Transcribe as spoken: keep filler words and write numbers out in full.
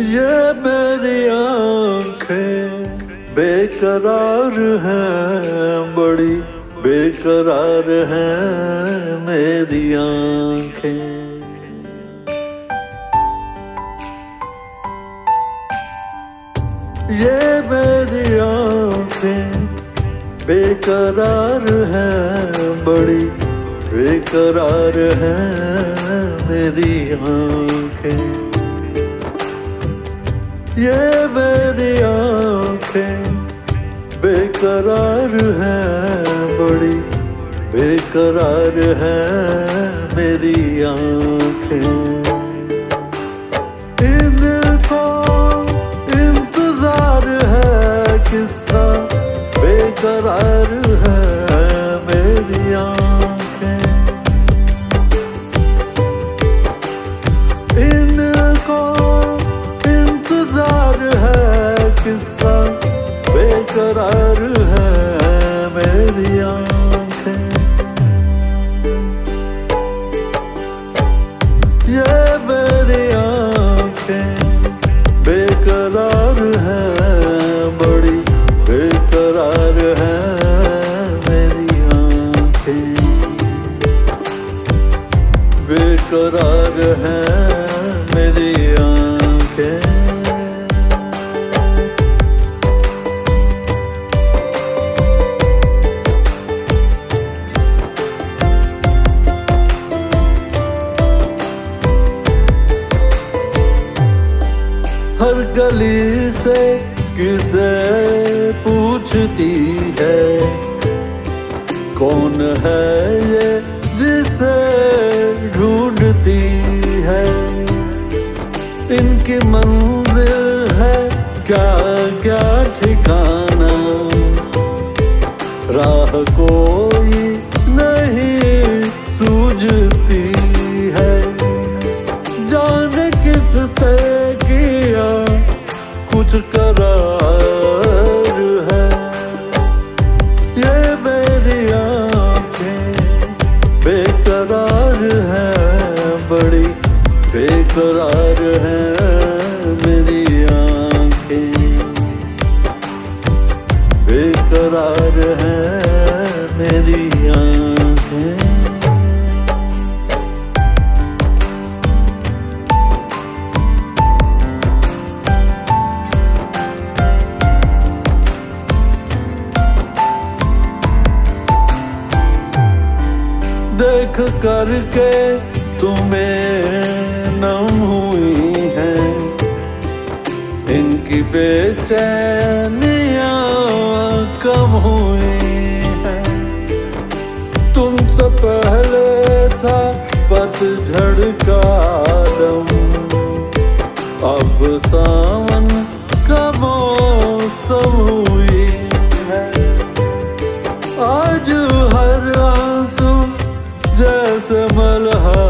ये मेरी आँखें बेकरार हैं, बड़ी बेकरार हैं मेरी आँखें। ये मेरी आँखें बेकरार हैं, बड़ी बेकरार हैं मेरी आँखें। ये मेरी आँखें बेकरार हैं, बड़ी बेकरार हैं मेरी आँखें। इनको इंतजार है किसका, बेकरार है मेरी आँखें। इनको इंतजार है किसका, बेकरार है मेरी आँखें। ये मेरी आँखें बेकरार है, बड़ी बेकरार है मेरी आँखें। बेकरार है मेरी आँखें। हर गली से किसे पूछती है, कौन है ये जिसे ढूंढती है। इनकी मंजिल है क्या क्या ठिकाना, राह कोई नहीं सूझती है। जाने किससे किया कुछ करार है, ये मेरी आँखें बेकरार है, बड़ी बेकरार है मेरी आँखें। बेकरार है मेरी आँखें। देख करके तुम्हें नम हुई हैं इनकी बेचैनियाँ कम हुई हैं। तुमसे पहले था पतझड़ का आलम, अब सावन का मौसम हुई है। आज हर आंसू जैसे मलहा